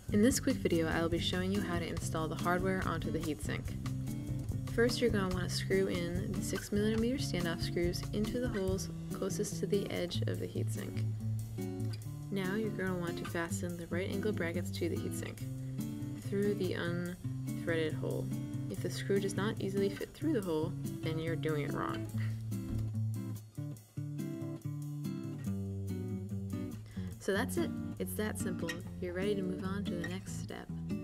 In this quick video, I will be showing you how to install the hardware onto the heatsink. First, you're going to want to screw in the 6mm standoff screws into the holes closest to the edge of the heatsink. Now you're going to want to fasten the right angle brackets to the heatsink through the unthreaded hole. If the screw does not easily fit through the hole, then you're doing it wrong. So that's it. It's that simple. You're ready to move on to the next step.